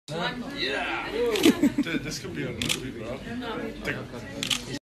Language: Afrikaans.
Yeah. Dude, this could be a movie, bro.